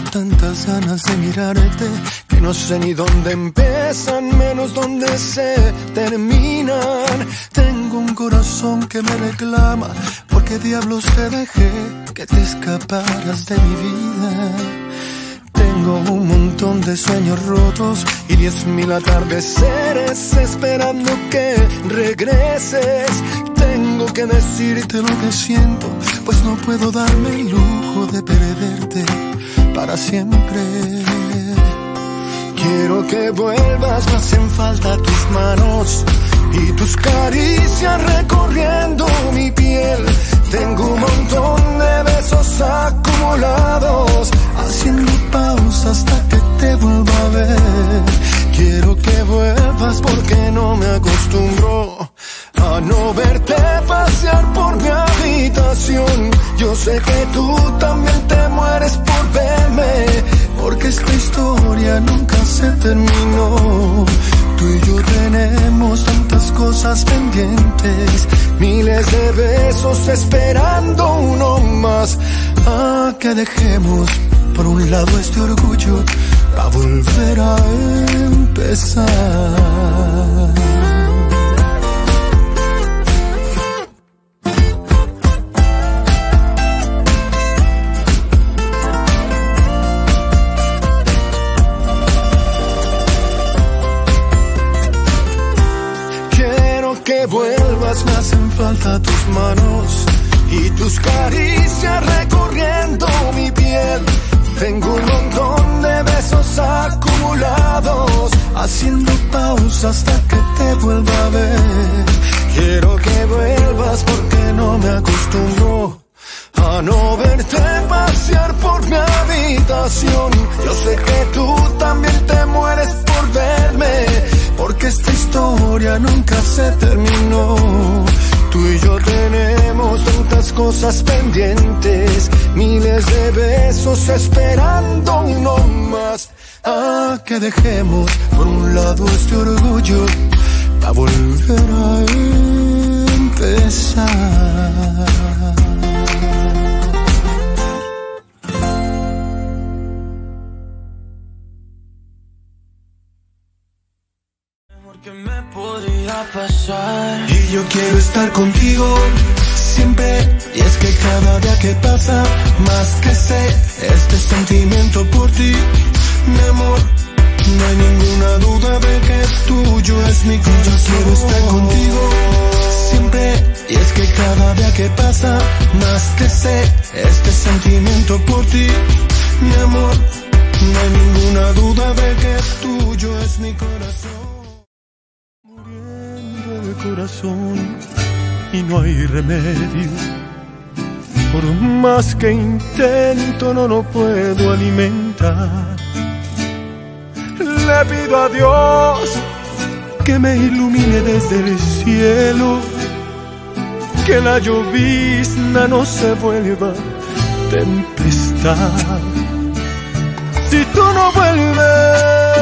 tantas ganas de mirarte que no sé ni dónde empiezan, menos dónde se terminan. Tengo un corazón que me reclama, porque diablos te dejé que te escaparas de mi vida. Tengo un montón de sueños rotos y 10.000 atardeceres esperando que regreses. Tengo que decirte lo que siento, pues no puedo darme el lujo de perderte para siempre. Quiero que vuelvas, me hacen falta tus manos y tus caricias recorriendo mi piel. Tengo un montón de besos acumulados, haciendo pausa hasta que te vuelva a ver. Quiero que vuelvas porque no me acostumbro a no verte pasear por mi habitación. Yo sé que tú también te mueres por verme, porque esta historia nunca se terminó. Tú y yo tenemos tantas cosas pendientes, miles de besos esperando uno más. Que dejemos por un lado este orgullo para volver a empezar. Que vuelvas, me hacen falta tus manos y tus caricias recorriendo mi piel. Tengo un montón de besos acumulados, haciendo pausa hasta que te vuelva a ver. Quiero que vuelvas porque no me acostumbro a no verte pasear por mi habitación. Yo sé que tú también te mueres por verme, porque esta historia nunca se terminó. Tú y yo tenemos tantas cosas pendientes, miles de besos esperando uno más. Que dejemos por un lado este orgullo para volver a empezar. ¿Qué me podría pasar? Y yo quiero estar contigo siempre. Y es que cada día que pasa, más que sé este sentimiento por ti, mi amor. No hay ninguna duda de que tuyo es mi corazón. Yo quiero estar contigo siempre. Y es que cada día que pasa, más que sé este sentimiento por ti, mi amor. No hay ninguna duda de que tuyo es mi corazón. El corazón y no hay remedio. Por más que intento no lo puedo alimentar. Le pido a Dios que me ilumine desde el cielo, que la llovizna no se vuelva tempestad. Si tú no vuelves,